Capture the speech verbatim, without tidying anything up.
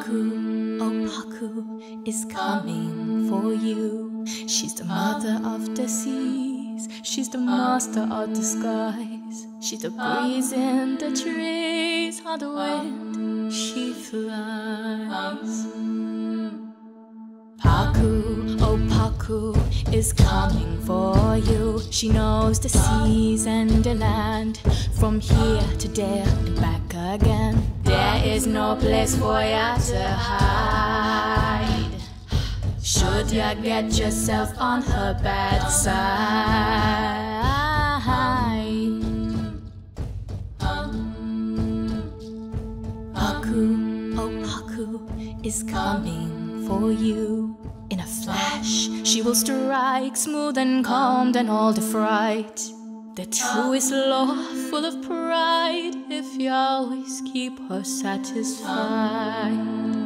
Paku, oh Paku, is coming for you. She's the mother of the seas, she's the master of the skies. She's the breeze in the trees, on the wind she flies. Paku, oh Paku, is coming for you. She knows the seas and the land, from here to there and back again. There is no place for ya to hide, should ya get yourself on her bad side. Paku, oh Paku, is coming for you. In a flash, she will strike, smooth and calm than all the fright. The two is love, full of pride, if you always keep her satisfied.